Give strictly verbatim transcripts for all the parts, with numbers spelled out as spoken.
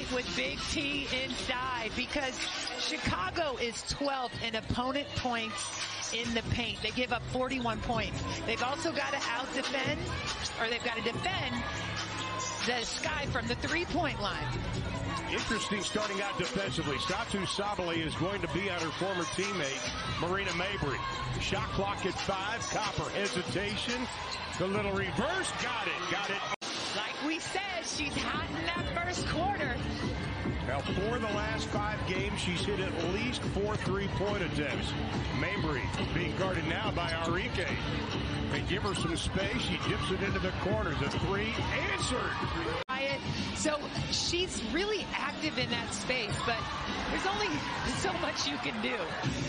with Big T inside because Chicago is twelfth in opponent points in the paint. They give up forty-one points. They've also got to out-defend, or they've got to defend the Sky from the three-point line. Interesting starting out defensively. Satou Sabally is going to be on her former teammate, Marina Mabrey. Shot clock at five. Copper hesitation. The little reverse. Got it. Got it. Like we said, she's hot in that first quarter. Now, for the last five games, she's hit at least four three-point attempts. Mabrey being guarded now by Arike. They give her some space. She dips it into the corner. The three answered. So she's really active in that space, but there's only so much you can do.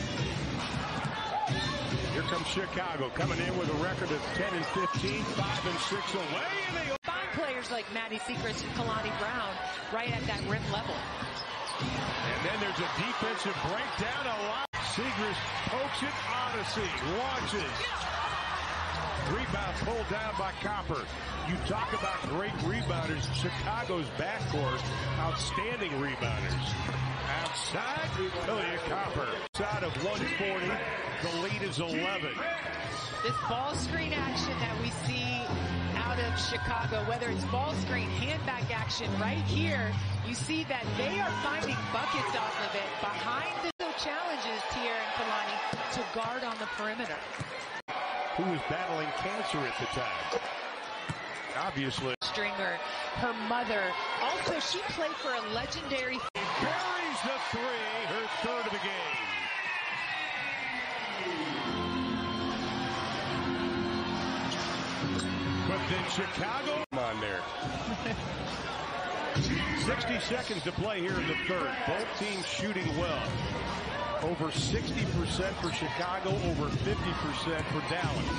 Here comes Chicago coming in with a record of ten and fifteen, five and six away. And they find players like Maddie Siegrist and Kalani Brown right at that rim level. And then there's a defensive breakdown. A lot. Siegrist pokes it. Odyssey launches. Rebound pulled down by Copper. You talk about great rebounders. Chicago's backcourt, outstanding rebounders. Outside, Ilya Copper. Outside of one forty, the lead is eleven. This ball screen action that we see out of Chicago, whether it's ball screen, handback action, right here, you see that they are finding buckets off of it behind the challenges, Tierra and Kalani, to guard on the perimeter. Who was battling cancer at the time. Obviously. Stringer, her mother. Also, she played for a legendary. Buries the three, her third of the game. But then Chicago. Come on there. sixty seconds to play here in the third. Both teams shooting well. Over sixty percent for Chicago, over fifty percent for Dallas.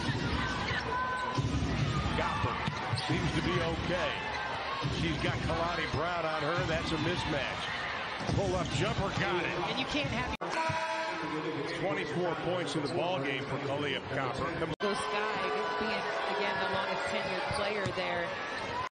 Copper seems to be okay. She's got Kalani Brown on her. That's a mismatch. Pull-up jumper, got it. And you can't have twenty-four points in the ball game for Ilya Copper. Sky being, again, the longest tenured player there.